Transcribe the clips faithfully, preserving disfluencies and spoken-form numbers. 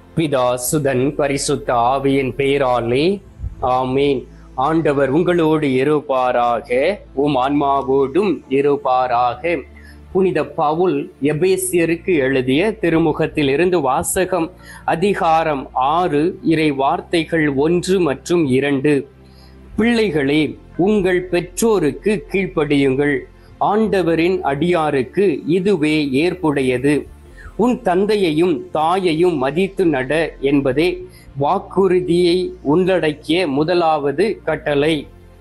பிதா சுதன் பரிசுத்த ஆவியின் பெயராலே ஆமீன். ஆண்டவர் உங்களோடு இருப்பாராக, உம் ஆன்மாவோடும் இருப்பாராக. புனித பவுல் எபேசியருக்கு எழுதிய திருமுகத்தில் இருந்து வாசகம். அதிகாரம் ஆறு, இறை வார்த்தைகள் ஒன்று மற்றும் இரண்டு. பிள்ளைகளே, உங்கள் பெற்றோருக்கு கீழ்ப்படியுங்கள், ஆண்டவரின் அடியாருக்கு இதுவே ஏற்புடையது. உன் தந்தையையும் தாயையும் மதித்து நட என்பதே வாக்குறுதியை உள்ளடக்கிய முதலாவது கட்டளை.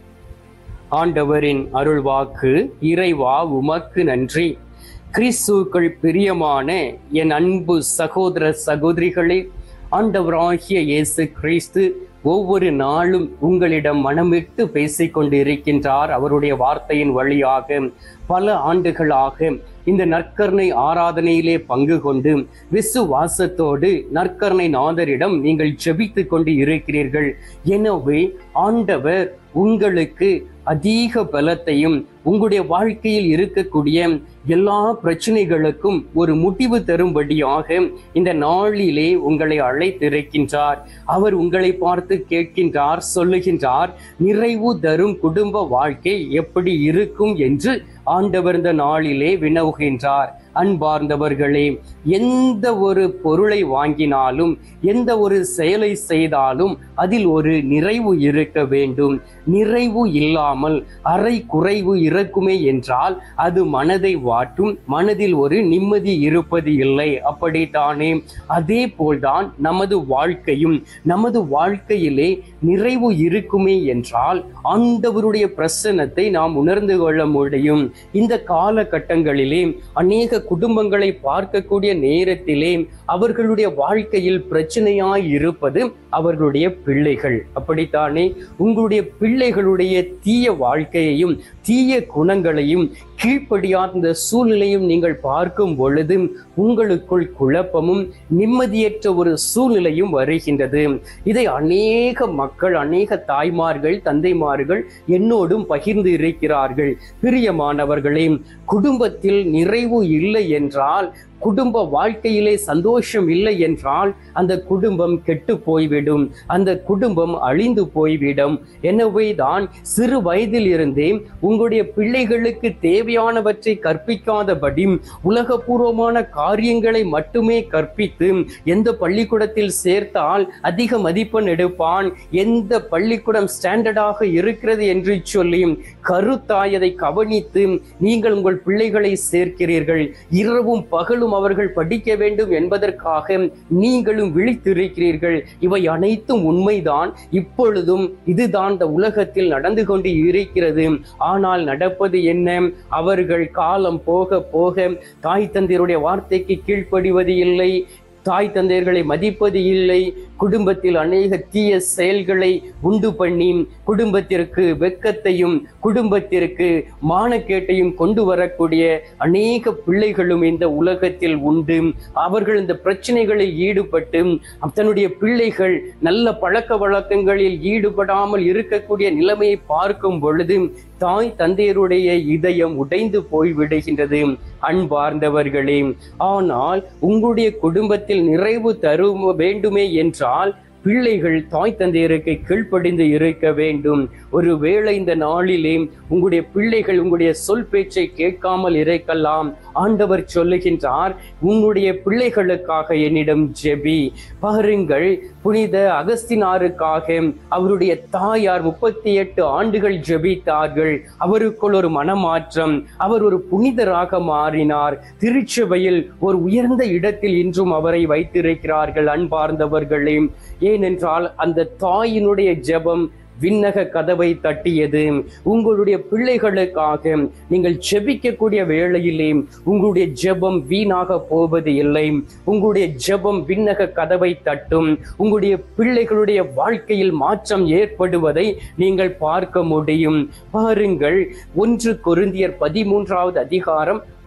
ஆண்டவரின் அருள்வாக்கு. இறைவா, உமக்கு நன்றி. கிறிஸ்துவுக்குள் பிரியமான என் அன்பு சகோதர சகோதரிகளே, ஆண்டவராகிய இயேசு கிறிஸ்து ஒவ்வொரு நாளும் உங்களிடம் மனமிட்டு பேசிக்கொண்டு இருக்கின்றார். அவருடைய வார்த்தையின் வழியாக பல ஆண்டுகளாக இந்த நற்கருணை ஆராதனையிலே பங்கு கொண்டு விசுவாசத்தோடு நற்கருணை நாதரிடம் நீங்கள் ஜெபித்து கொண்டு இருக்கிறீர்கள். எனவே ஆண்டவர் உங்களுக்கு அதிக பலத்தையும் உங்களுடைய வாழ்க்கையில் இருக்கக்கூடிய எல்லா பிரச்சனைகளுக்கும் ஒரு முடிவு தரும்படியாக இந்த நாளிலே உங்களை அழைத்திருக்கின்றார். அவர் உங்களை பார்த்து கேட்கின்றார், சொல்லுகின்றார், நிறைவு தரும் குடும்ப வாழ்க்கை எப்படி இருக்கும் என்று ஆண்டவர் இந்த நாளிலே வினவுகின்றார். அன்பார்ந்தவர்களே, எந்த ஒரு பொருளை வாங்கினாலும் எந்த ஒரு செயலை செய்தாலும் அதில் ஒரு நிறைவு இருக்க வேண்டும். நிறைவு இல்லாமல் அரை குறைவு இருக்குமே என்றால் அது மனதை வாட்டும், மனதில் ஒரு நிம்மதி இருப்பது இல்லை. அப்படித்தானே? அதே போல்தான் நமது வாழ்க்கையும். நமது வாழ்க்கையிலே நிறைவு இருக்குமே என்றால் ஆண்டவருடைய பிரசன்னத்தை நாம் உணர்ந்து கொள்ள முடியும். இந்த காலகட்டங்களிலே அநேக குடும்பங்களை பார்க்கக்கூடிய நேரத்திலே அவர்களுடைய வாழ்க்கையில் பிரச்சனையாய் இருப்பது அவர்களுடைய பிள்ளைகள். அப்படித்தானே? உங்களுடைய பிள்ளைகளுடைய தீய வாழ்க்கையையும் தீய குணங்களையும் கீழ்ப்படியாத சூழ்நிலையும் நீங்கள் பார்க்கும் பொழுது உங்களுக்குள் குழப்பமும் நிம்மதியற்ற ஒரு சூழ்நிலையும் வருகின்றது. இதை அநேக மக்கள், அநேக தாய்மார்கள், தந்தைமார்கள் என்னோடும் பகிர்ந்து இருக்கிறார்கள். பிரியமானவர்களே, குடும்பத்தில் நிறைவு இல்லை என்றால், குடும்ப வாழ்க்கையிலே சந்தோஷம் இல்லை என்றால் அந்த குடும்பம் கெட்டு போய்விடும், அந்த குடும்பம் அழிந்து போய்விடும். எனவே தான் சிறு வயதில் இருந்தே உங்களுடைய பிள்ளைகளுக்கு தேவையானவற்றை கற்பிக்காதபடி உலகபூர்வமான காரியங்களை மட்டுமே கற்பித்து எந்த பள்ளிக்கூடத்தில் சேர்த்தால் அதிக மதிப்பெண் எடுப்பான், எந்த பள்ளிக்கூடம் ஸ்டாண்டர்டாக இருக்கிறது என்று சொல்லி கருத்தாயதை கவனித்து நீங்கள் உங்கள் பிள்ளைகளை சேர்க்கிறீர்கள். இரவும் பகலும் அவர்கள் படிக்க வேண்டும் என்பதற்காக நீங்களும் விழித்திருக்கிறீர்கள். இவை அனைத்தும் உண்மைதான். இப்பொழுதும் இதுதான் இந்த உலகத்தில் நடந்து கொண்டு இருக்கிறது. ஆனால் நடப்பது என்ன? அவர்கள் காலம் போக போக தாய் தந்தையருடைய வார்த்தைக்கு கீழ்ப்படிவது இல்லை, தாய் தந்தையர்களை மதிப்பது இல்லை, குடும்பத்தில் அநேக தீய செயல்களை உண்டு பண்ணி குடும்பத்திற்கு வெட்கத்தையும் குடும்பத்திற்கு மானக்கேட்டையும் கொண்டு வரக்கூடிய அநேக பிள்ளைகளும் இந்த உலகத்தில் உண்டு. அவர்கள் இந்த பிரச்சனைகளில் ஈடுபட்டு தன்னுடைய பிள்ளைகள் நல்ல பழக்க வழக்கங்களில் ஈடுபடாமல் இருக்கக்கூடிய நிலைமையை பார்க்கும் பொழுது தாய் தந்தையருடைய இதயம் உடைந்து போய்விடுகின்றது. அன்பார்ந்தவர்களே, ஆனால் உங்களுடைய குடும்பத்தில் நிறைவு தரு வேண்டுமே என்றால் பிள்ளைகள் தாய் தந்தையருக்கு கீழ்ப்படிந்து இருக்க வேண்டும். ஒருவேளை இந்த நாளிலே உங்களுடைய பிள்ளைகள் உங்களுடைய சொல் பேச்சை கேட்காமல் இருக்கலாம். ஆண்டவர் சொல்லுகின்றார், உங்களுடைய பிள்ளைகளுக்காக என்னிடம் ஜெபி. பாருங்கள், புனித அகஸ்தினாருக்காக அவருடைய தாயார் முப்பத்தி எட்டு ஆண்டுகள் ஜெபித்தார்கள். அவருக்குள் ஒரு மனமாற்றம், அவர் ஒரு புனிதராக மாறினார். திருச்சபையில் ஒரு உயர்ந்த இடத்தில் இன்றும் அவரை வைத்திருக்கிறார்கள். அன்பார்ந்தவர்களே, ஏனென்றால் அந்த தாயினுடைய ஜெபம் விண்ணக கதவை தட்டியது. உங்களுடைய பிள்ளைகளுக்காக நீங்கள் ஜெபிக்கக்கூடிய வேளையிலே உங்களுடைய ஜெபம் வீணாக போவது இல்லை. உங்களுடைய ஜெபம் விண்ணக கதவை தட்டும். உங்களுடைய பிள்ளைகளுடைய வாழ்க்கையில் மாற்றம் ஏற்படுவதை நீங்கள் பார்க்க முடியும். பாருங்கள், ஒன்று கொரிந்தியர் பதிமூன்றாவது அதிகாரம்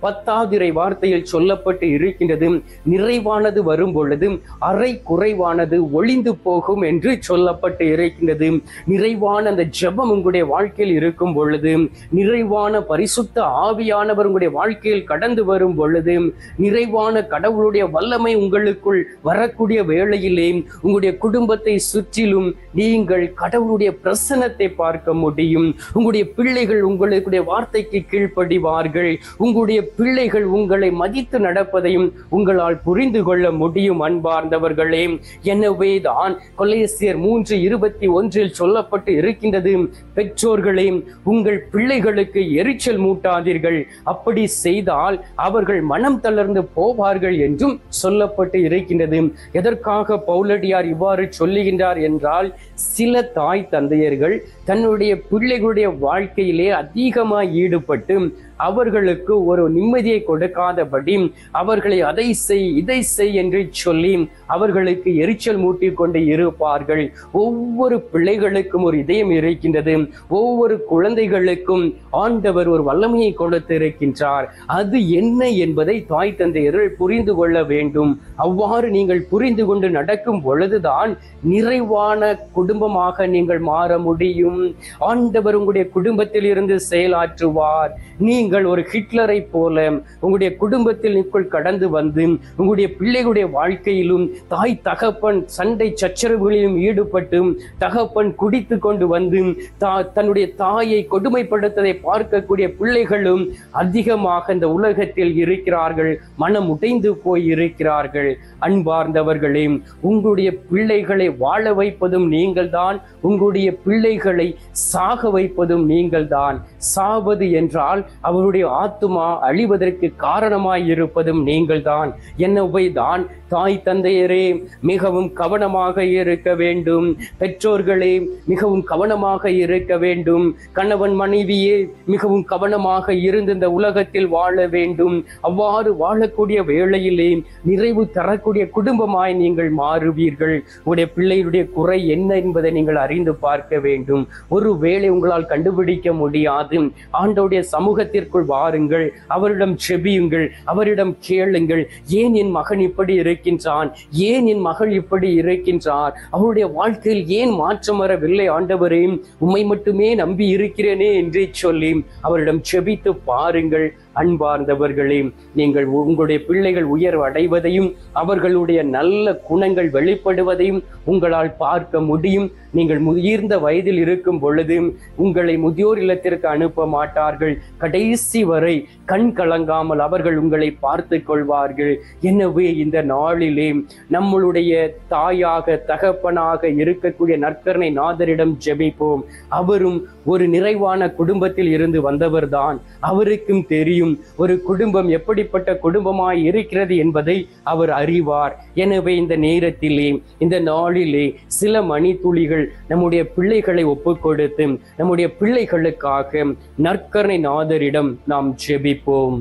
பத்தாவது இறை வார்த்தையில் சொல்லப்பட்டு இருக்கின்றது, நிறைவானது வரும் பொழுது அரை குறைவானது ஒளிந்து போகும் என்று சொல்லப்பட்டு இருக்கின்றது. நிறைவான அந்த ஜெபம் உங்களுடைய வாழ்க்கையில் இருக்கும் பொழுது, நிறைவான பரிசுத்த ஆவியானவர் உங்களுடைய வாழ்க்கையில் கடந்து வரும் பொழுது, நிறைவான கடவுளுடைய வல்லமை உங்களுக்குள் வரக்கூடிய வேளையிலே உங்களுடைய குடும்பத்தை சுற்றிலும் நீங்கள் கடவுளுடைய பிரசன்னத்தை பார்க்க முடியும். உங்களுடைய பிள்ளைகள் உங்களுடைய வார்த்தைக்கு கீழ்ப்படிவார்கள். உங்களுடைய பிள்ளைகள் உங்களை மதித்து நடப்பதையும் உங்களால் புரிந்து கொள்ள முடியும். அன்பார்ந்தவர்களே, எனவே தான் கொலேசியர் மூன்று இருபத்தி ஒன்றில் சொல்லப்பட்டு இருக்கின்றது, பெற்றோர்களே உங்கள் பிள்ளைகளுக்கு எரிச்சல் மூட்டாதீர்கள், அப்படி செய்தால் அவர்கள் மனம் தளர்ந்து போவார்கள் என்றும் சொல்லப்பட்டு இருக்கின்றது. எதற்காக பவுலடியார் இவ்வாறு சொல்லுகின்றார் என்றால், சில தாய் தந்தையர்கள் தன்னுடைய பிள்ளைகளுடைய வாழ்க்கையிலே அதிகமாக ஈடுபட்டு அவர்களுக்கு ஒரு நிம்மதியை கொடுக்காதபடி அவர்களை அதை செய் இதை செய் என்று சொல்லி அவர்களுக்கு எரிச்சல் மூட்டி கொண்டு இருப்பார்கள். ஒவ்வொரு பிள்ளைகளுக்கும் ஒரு இதயம் இருக்கின்றது. ஒவ்வொரு குழந்தைகளுக்கும் ஆண்டவர் ஒரு வல்லமையை கொடுத்து இருக்கின்றார். அது என்ன என்பதை தாய் தந்தையர்கள் புரிந்து கொள்ள வேண்டும். அவ்வாறு நீங்கள் புரிந்து கொண்டு நடக்கும் பொழுதுதான் நிறைவான குடும்பமாக நீங்கள் மாற முடியும். ஆண்டவர் உங்களுடைய குடும்பத்தில் இருந்து செயலாற்றுவார். நீங்கள் ஒரு ஹிட்லரை போல உங்களுடைய குடும்பத்தில் நிற்குள் கடந்து வந்து உங்களுடைய பிள்ளைகளுடைய வாழ்க்கையிலும் தாய் தகப்பன் சண்டை சச்சரவுகளிலும் ஈடுபட்டு தகப்பன் குடித்து கொண்டு வந்து தன்னுடைய தாயை கொடுமைப்படுத்ததை பார்க்கக்கூடிய பிள்ளைகளும் அதிகமாக இந்த உலகத்தில் இருக்கிறார்கள். மனம் உடைந்து போய் இருக்கிறார்கள். அன்பார்ந்தவர்களே, உங்களுடைய பிள்ளைகளை வாழ வைப்பதும் நீங்கள் தான், உங்களுடைய பிள்ளைகளை சாக வைப்பதும் நீங்கள் தான். சாவது என்றால் அவருடைய ஆத்துமா அழிவதற்கு காரணமாய் இருப்பதும் நீங்கள் தான். எனவே தான் தாய் தந்தையரே மிகவும் கவனமாக இருக்க வேண்டும். பெற்றோர்களே மிகவும் கவனமாக இருக்க வேண்டும். கணவன் மனைவியே மிகவும் கவனமாக இருந்து இந்த உலகத்தில் வாழ வேண்டும். அவ்வாறு வாழக்கூடிய வேளையிலே நிறைவு தரக்கூடிய குடும்பமாய் நீங்கள் மாறுவீர்கள். உங்களுடைய பிள்ளைகளுடைய குறை என்ன என்பதை நீங்கள் அறிந்து பார்க்க வேண்டும். ஒரு வேளை உங்களால் கண்டுபிடிக்க முடியாது, ஆண்டவருடைய சமூகத்திற்குள் வாருங்கள், அவரிடம் செபியுங்கள், அவரிடம் கேளுங்கள். ஏன் என் மகன் இப்படி இருக்கின்றான், ஏன் என் மகள் இப்படி இருக்கின்றார், அவருடைய வாழ்க்கையில் ஏன் மாற்றம் வரவில்லை ஆண்டவரே, உம்மை மட்டுமே நம்பி இருக்கிறேனே என்று சொல்லி அவரிடம் செபித்து பாருங்கள். அன்பார்ந்தவர்களே, நீங்கள் உங்களுடைய பிள்ளைகள் உயர்வு அடைவதையும் அவர்களுடைய நல்ல குணங்கள் வெளிப்படுவதையும் உங்களால் பார்க்க முடியும். நீங்கள் முதிர்ந்த வயதில் இருக்கும் பொழுது உங்களை முதியோர் இல்லத்திற்கு அனுப்ப மாட்டார்கள். கடைசி வரை கண் கலங்காமல் அவர்கள் உங்களை பார்த்து கொள்வார்கள். எனவே இந்த நாளிலே நம்மளுடைய தாயாக தகப்பனாக இருக்கக்கூடிய நற்கருணை நாதரிடம் ஜெபிப்போம். அவரும் ஒரு நிறைவான குடும்பத்தில் இருந்து வந்தவர்தான். அவருக்கும் தெரியும் ஒரு குடும்பம் எப்படிப்பட்ட குடும்பமாய் இருக்கிறது என்பதை அவர் அறிவார். எனவே இந்த நேரத்திலே இந்த நாளிலே சில மணி துளிகள் நம்முடைய பிள்ளைகளை ஒப்புக் கொடுத்து நம்முடைய பிள்ளைகளுக்காக நற்கருணை நாதரிடம் நாம் ஜெபிப்போம்.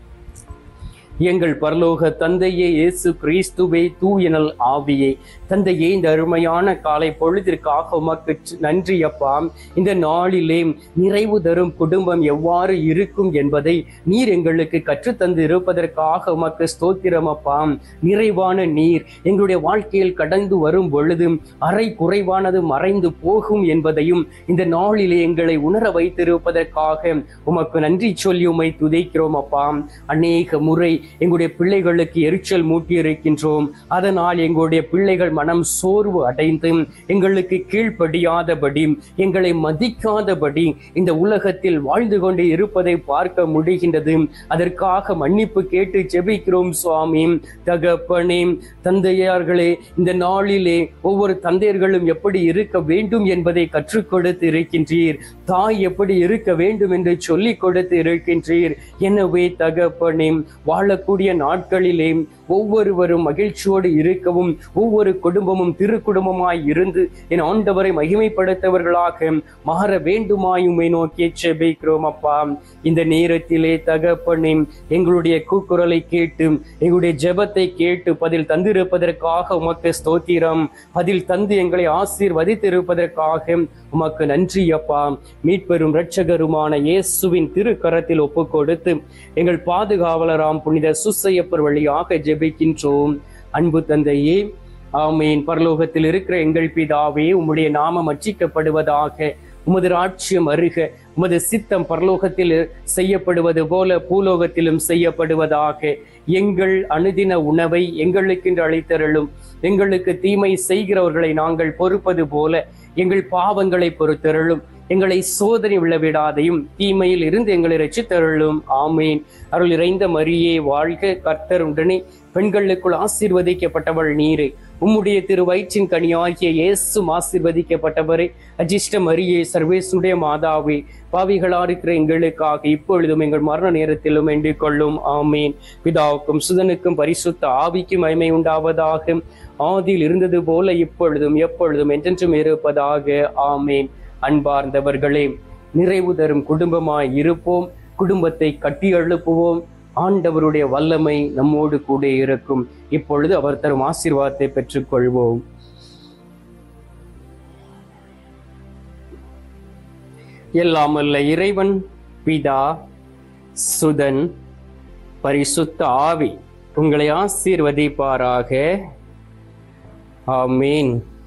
எங்கள் பரலோக தந்தையே, இயேசு கிறிஸ்துவே, தூயனல் ஆவியே, தந்தையே, இந்த அருமையான காலை பொழுதிற்காக உமக்கு நன்றி அப்பா. இந்த நாளிலே நிறைவு தரும் குடும்பம் எவ்வாறு இருக்கும் என்பதை நீர் எங்களுக்கு கற்றுத்தந்து இருப்பதற்காக உமக்கு ஸ்தோத்திரம் அப்பா. நிறைவான நீர் எங்களுடைய வாழ்க்கையில் கடந்து வரும் பொழுது அரை குறைவானது மறைந்து போகும் என்பதையும் இந்த நாளிலே எங்களை உணர வைத்திருப்பதற்காக உமக்கு நன்றி சொல்லி உம்மை துதிக்கிறோம் அப்பா. அநேக முறை எங்களுடைய பிள்ளைகளுக்கு எரிச்சல் மூட்டி இருக்கின்றோம். அதனால் எங்களுடைய பிள்ளைகள் மனம் சோர்வு அடைந்து எங்களுக்கு கீழ்ப்படியாதபடி, எங்களை மதிக்காதபடி இந்த உலகத்தில் வாழ்ந்து கொண்டு இருப்பதை பார்க்க முடிகின்றது. அதற்காக மன்னிப்பு கேட்டு ஜெபிக்கிறோம் சுவாமி. தகப்பனே, தந்தையார்களே, இந்த நாளிலே ஒவ்வொரு தந்தையர்களும் எப்படி இருக்க வேண்டும் என்பதை கற்றுக் கொடுத்து இருக்கின்றீர். தாய் எப்படி இருக்க வேண்டும் என்று சொல்லிக் கொடுத்து இருக்கின்றீர். எனவே தகப்பனே, வாழ வரக்கூடிய நாட்களிலே ஒவ்வொருவரும் மகிழ்ச்சியோடு இருக்கவும், ஒவ்வொரு குடும்பமும் திரு குடும்பமாய் இருந்து என் ஆண்டவரை மகிமைப்படுத்தவர்களாக மாற வேண்டுமாயுமே நோக்கி செபிக்கிறோம் அப்பா. இந்த நேரத்திலே தகப்பனே, எங்களுடைய கூக்குரலை கேட்டு எங்களுடைய ஜெபத்தை கேட்டு பதில் தந்திருப்பதற்காக உமக்கு ஸ்தோத்திரம். பதில் தந்து எங்களை ஆசீர்வதித்திருப்பதற்காக உமக்கு நன்றி அப்பா. மீட்பெரும் இரட்சகருமான இயேசுவின் திருக்கரத்தில் ஒப்பு கொடுத்து எங்கள் பாதுகாவலராம் புனித சுசையப்பர் வழியாக ஜெபிக்கின்றோம். அன்பு தந்தையே, ஆமீன். பரலோகத்தில் இருக்கிற எங்கள் பிதாவே, உம்முடைய நாமம் அர்ச்சிக்கப்படுவதாக, உமது ராட்சியம் அருக, உமது சித்தம் பரலோகத்தில் செய்யப்படுவது போல பூலோகத்திலும் செய்யப்படுவதாக. எங்கள் அனுதின உணவை எங்களுக்கென்று அளித்தருளும். எங்களுக்கு தீமை செய்கிறவர்களை நாங்கள் பொறுப்பது போல எங்கள் பாவங்களை பொறுத்தருளும். எங்களை சோதனை விழவிடாதையும் தீமையில் இருந்து எங்களை ரட்சித்தருளும். ஆமீன். அருள் இறைந்த மரியே வாழ்க, கர்த்தர் உடனே பெண்களுக்குள் ஆசீர்வதிக்கப்பட்டவள் நீரே. உம்முடைய திரு வயிற்றின் கனியாகிய இயேசும் ஆசீர்வதிக்கப்பட்டவரே. அஜிஷ்ட மரியே, சர்வேசுடைய மாதாவே, பாவிகளா இருக்கிற எங்களுக்காக இப்பொழுதும் எங்கள் மரண நேரத்திலும் வேண்டிக் கொள்ளும். ஆமீன். பிதாவுக்கும் சுதனுக்கும் பரிசுத்த ஆவிக்கும் மகிமை உண்டாவதாக. ஆதியில் இருந்தது போல இப்பொழுதும் எப்பொழுதும் என்றென்றும் இருப்பதாக. ஆமீன். அன்பார்ந்தவர்களே, நிறைவு தரும் குடும்பமாய் இருப்போம். குடும்பத்தை கட்டி எழுப்புவோம். ஆண்டவருடைய வல்லமை நம்மோடு கூட இருக்கும். இப்பொழுது அவர் தரும் ஆசீர்வாதத்தை பெற்றுக்கொள்வோம். எல்லாம் வல்ல இறைவன் பிதா, சுதன், பரிசுத்த ஆவி உங்களை ஆசீர்வதிப்பாராக. ஆமீன்.